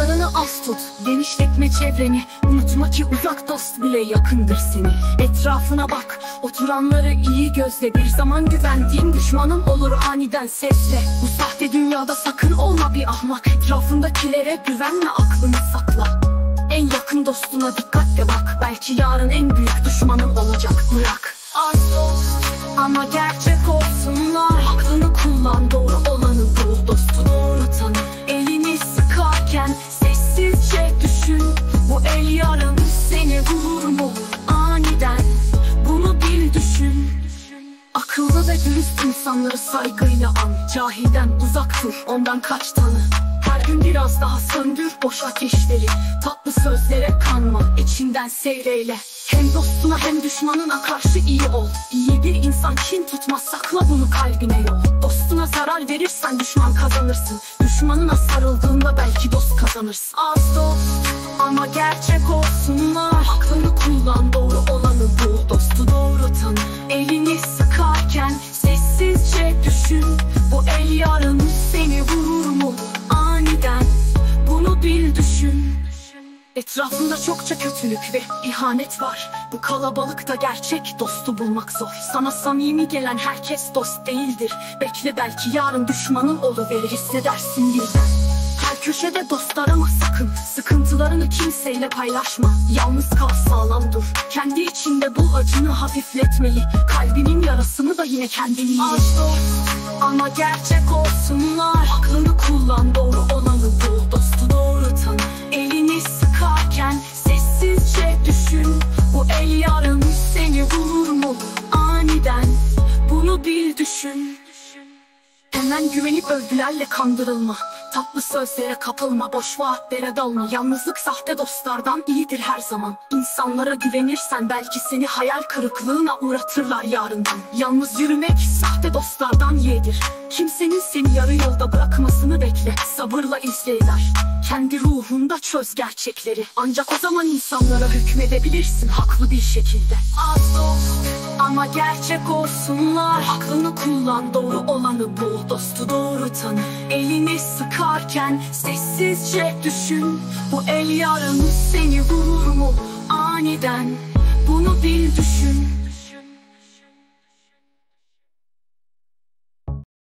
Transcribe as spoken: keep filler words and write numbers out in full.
Sınırlarını az tut, genişletme çevreni. Unutma ki uzak dost bile yakındır seni. Etrafına bak, oturanları iyi gözle. Bir zaman güvendiğin düşmanın olur aniden sesle. Bu sahte dünyada sakın olma bir ahmak. Etrafındakilere güvenme, aklını sakla. En yakın dostuna dikkatle bak. Belki yarın en büyük düşmanın olacak. Bırak az dost ama gerçek olsunlar. Aklını kullan, doğru olanı bul. Dostu doğru tanı. Elini sıkarken sessizce düşün. Bu el yarın seni vurur mu aniden? Bunu bil, düşün. Akıllı ve dürüst insanları saygıyla an. Cahilden uzak dur, ondan kaç tanı. Her gün biraz daha söndür boş ateşleri. Tatlı sözlere kanma, içinden seyreyle. Hem dostuna hem düşmanına karşı iyi ol. İyi bir insan kin tutmaz, sakla bunu kalbine yol. Dostuna zarar verirsen düşman kazanırsın. Düşmanına sarıldığında belki dost kazanırsın. Az dost ama gerçek olsunlar. Aklını kullan, doğru olanı bul. Dostu doğru tanı. Elini sıkarken sessizce düşün. Bu el yarın seni vurur mu aniden? Bunu bil, düşün. Etrafında çokça kötülük ve ihanet var. Bu kalabalıkta gerçek dostu bulmak zor. Sana samimi gelen herkes dost değildir. Bekle, belki yarın düşmanın oluverir, hissedersin birden. Her köşede dost arama sakın. Sıkıntılarını kimseyle paylaşma. Yalnız kal, sağlam dur. Kendi içinde bul, acını hafifletmeli. Kalbinin yarasını da yine kendin iyi. Az dost ama gerçek olsunlar. Aklını kullan, doğru olanı bul. Dostu doğru tanı. Elini sıkarken sessizce düşün. Bu el yarın seni vurur mu aniden? Bunu bil, düşün. Hemen güvenip övgülerle kandırılma. Tatlı sözlere kapılma, boş vaatlere dalma. Yalnızlık sahte dostlardan iyidir her zaman. İnsanlara güvenirsen belki seni hayal kırıklığına uğratırlar yarından. Yalnız yürümek sahte dostlardan yeğdir. Kimsenin seni yarı yolda bırakmasını bekle. Sabırla izleyler. Kendi ruhunda çöz gerçekleri. Ancak o zaman insanlara hükmedebilirsin haklı bir şekilde. Az dost ama gerçek olsunlar. Aklını kullan, doğru olanı bul. Dostu doğru tanı. Elini sıkarken sessizce düşün. Bu el yarın seni vurur mu aniden? Bunu bil, düşün.